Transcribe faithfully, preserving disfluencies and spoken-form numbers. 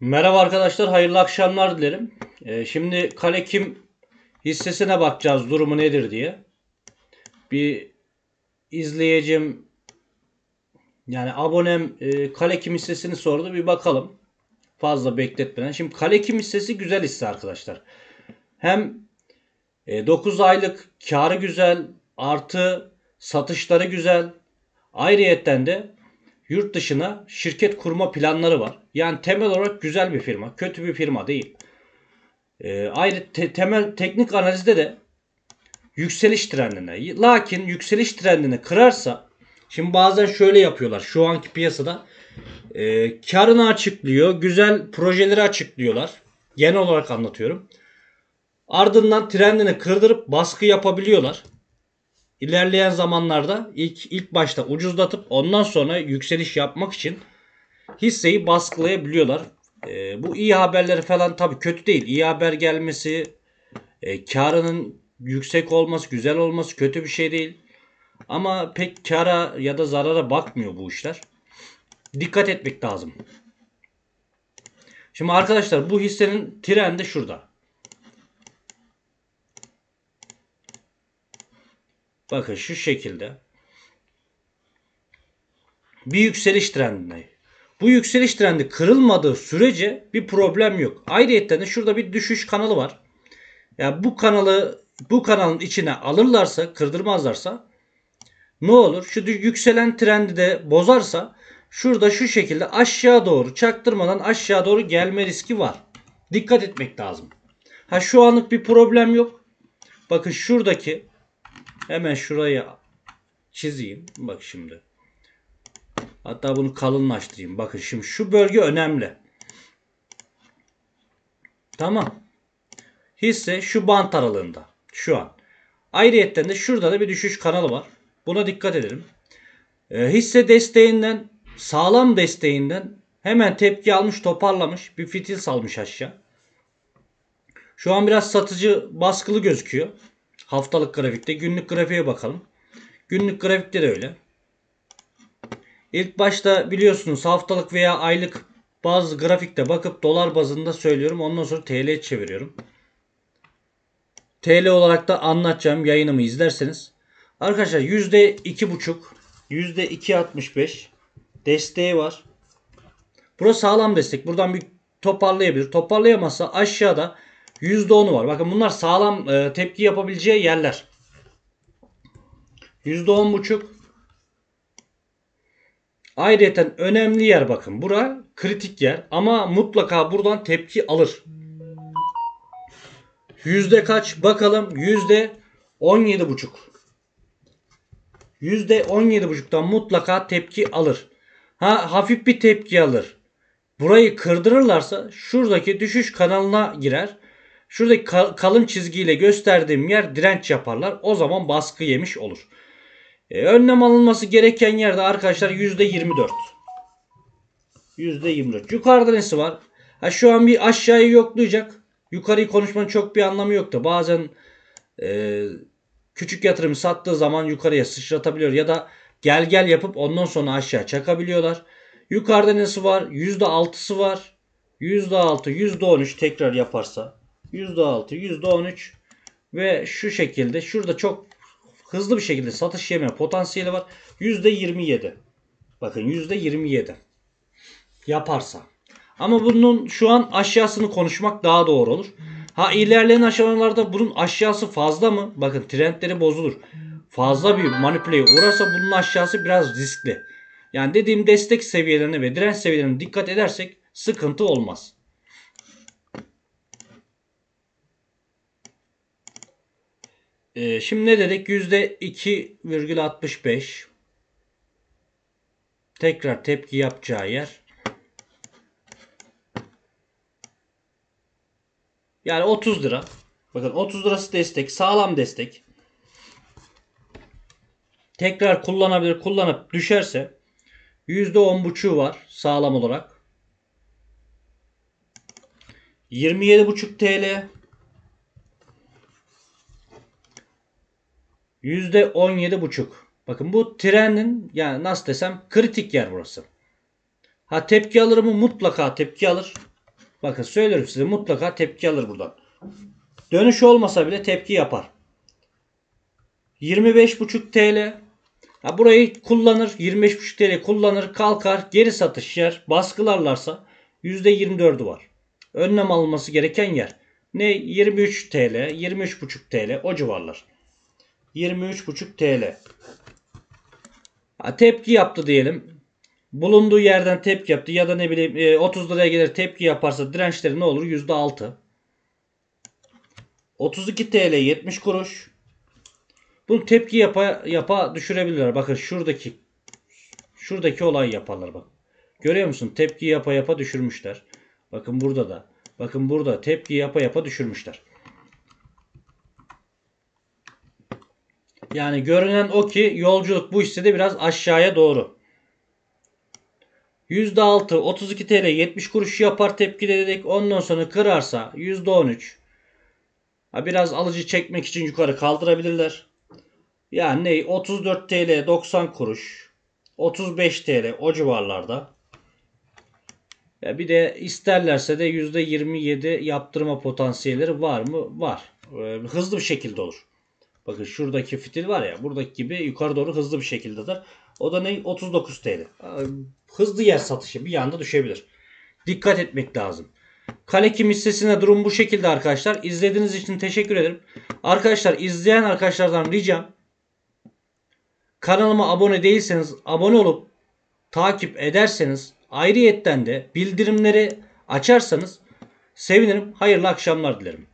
Merhaba arkadaşlar, hayırlı akşamlar dilerim. Ee, şimdi Kalekim hissesine bakacağız, durumu nedir diye. Bir izleyicim, yani abonem e, Kalekim hissesini sordu, bir bakalım. Fazla bekletmeden. Şimdi Kalekim hissesi güzel hisse arkadaşlar. Hem e, dokuz aylık karı güzel, artı satışları güzel. Ayrıyetten de yurt dışına şirket kurma planları var. Yani temel olarak güzel bir firma, kötü bir firma değil. E, ayrı te- temel teknik analizde de yükseliş trendine. Lakin yükseliş trendini kırarsa, şimdi bazen şöyle yapıyorlar şu anki piyasada, e, karını açıklıyor, güzel projeleri açıklıyorlar. Genel olarak anlatıyorum. Ardından trendini kırdırıp baskı yapabiliyorlar. İlerleyen zamanlarda ilk ilk başta ucuzlatıp ondan sonra yükseliş yapmak için hisseyi baskılayabiliyorlar. E, bu iyi haberleri falan tabii kötü değil. İyi haber gelmesi, e, karının yüksek olması, güzel olması kötü bir şey değil. Ama pek kara ya da zarara bakmıyor bu işler. Dikkat etmek lazım. Şimdi arkadaşlar, bu hissenin trendi şurada. Bakın şu şekilde. Bir yükseliş trendinde. Bu yükseliş trendi kırılmadığı sürece bir problem yok. Ayrıca de şurada bir düşüş kanalı var. Yani bu kanalı bu kanalın içine alırlarsa, kırdırmazlarsa ne olur? Şu yükselen trendi de bozarsa şurada şu şekilde aşağı doğru, çaktırmadan aşağı doğru gelme riski var. Dikkat etmek lazım. Ha, şu anlık bir problem yok. Bakın şuradaki, hemen şurayı çizeyim. Bak şimdi. Hatta bunu kalınlaştırayım. Bakın şimdi şu bölge önemli. Tamam. Hisse şu bant aralığında şu an. Ayrıyetten de şurada da bir düşüş kanalı var. Buna dikkat edelim. E, hisse desteğinden, sağlam desteğinden hemen tepki almış, toparlamış. Bir fitil salmış aşağı. Şu an biraz satıcı baskılı gözüküyor. Haftalık grafikte. Günlük grafiğe bakalım. Günlük grafikte de öyle. İlk başta biliyorsunuz haftalık veya aylık bazı grafikte bakıp dolar bazında söylüyorum. Ondan sonra T L'ye çeviriyorum. T L olarak da anlatacağım, yayınımı izlerseniz. Arkadaşlar yüzde iki buçuk, yüzde iki altmış beş desteği var. Burası sağlam destek. Buradan bir toparlayabilir. Toparlayamazsa aşağıda yüzde onu var. Bakın bunlar sağlam e, tepki yapabileceği yerler. yüzde on buçuk. Ayrıca önemli yer bakın. Bura kritik yer. Ama mutlaka buradan tepki alır. Yüzde kaç? Bakalım. Yüzde on yedi buçuk. Yüzde on yedi buçuktan mutlaka tepki alır. Ha, hafif bir tepki alır. Burayı kırdırırlarsa şuradaki düşüş kanalına girer. Şuradaki kalın çizgiyle gösterdiğim yer direnç yaparlar. O zaman baskı yemiş olur. Ee, önlem alınması gereken yerde arkadaşlar yüzde yirmi dört. yüzde yirmi dört. Yukarıda nesi var? Ha, şu an bir aşağıyı yoklayacak. Yukarıyı konuşmanın çok bir anlamı yoktu. Bazen e, küçük yatırım sattığı zaman yukarıya sıçratabiliyor ya da gel gel yapıp ondan sonra aşağı çakabiliyorlar. Yukarıda nesi var? yüzde altısı var. yüzde altı, yüzde on üç tekrar yaparsa. yüzde altı, yüzde on üç ve şu şekilde şurada çok hızlı bir şekilde satış yeme potansiyeli var. yüzde yirmi yedi. Bakın yüzde yirmi yedi yaparsa. Ama bunun şu an aşağısını konuşmak daha doğru olur. Ha, ilerleyen aşamalarda bunun aşağısı fazla mı? Bakın trendleri bozulur. Fazla bir manipüleye uğrarsa bunun aşağısı biraz riskli. Yani dediğim destek seviyelerine ve direnç seviyelerine dikkat edersek sıkıntı olmaz. Ee, şimdi ne dedik? yüzde iki virgül altmış beş. Tekrar tepki yapacağı yer. Yani otuz lira. Bakın otuz lirası destek. Sağlam destek. Tekrar kullanabilir. Kullanıp düşerse yüzde on buçuğu var sağlam olarak. yirmi yedi buçuk T L. yüzde on yedi buçuk. Bakın bu trendin, yani nasıl desem, kritik yer burası. Ha, tepki alır mı? Mutlaka tepki alır. Bakın söylüyorum size, mutlaka tepki alır buradan. Dönüş olmasa bile tepki yapar. yirmi beş buçuk T L. Ha, burayı kullanır. yirmi beş buçuk T L kullanır. Kalkar. Geri satış yer. Baskılarlarsa yüzde yirmi dördü var. Önlem alınması gereken yer. Ne? yirmi üç T L. yirmi üç buçuk T L. O civarlar. yirmi üç buçuk T L. Ha, tepki yaptı diyelim. Bulunduğu yerden tepki yaptı. Ya da ne bileyim otuz liraya gelir tepki yaparsa dirençleri ne olur? yüzde altı. otuz iki T L yetmiş kuruş. Bunu tepki yapa yapa düşürebilirler. Bakın şuradaki şuradaki olay yaparlar bak. Görüyor musun? Tepki yapa yapa düşürmüşler. Bakın burada da. Bakın burada tepki yapa yapa düşürmüşler. Yani görünen o ki yolculuk bu hissede biraz aşağıya doğru. yüzde altı otuz iki T L yetmiş kuruş yapar tepki dedik. Ondan sonra kırarsa yüzde on üç. Biraz alıcı çekmek için yukarı kaldırabilirler. Yani ne? otuz dört T L doksan kuruş. otuz beş T L o civarlarda. Ya bir de isterlerse de yüzde yirmi yedi yaptırma potansiyelleri var mı? Var. Ee, hızlı bir şekilde olur. Bakın şuradaki fitil var ya, buradaki gibi yukarı doğru hızlı bir şekildedir. O da ne? otuz dokuz T L. Hızlı yer satışı bir anda düşebilir. Dikkat etmek lazım. Kalekim hissesine durum bu şekilde arkadaşlar. İzlediğiniz için teşekkür ederim. Arkadaşlar, izleyen arkadaşlardan ricam, kanalıma abone değilseniz abone olup takip ederseniz, ayrıyetten de bildirimleri açarsanız sevinirim. Hayırlı akşamlar dilerim.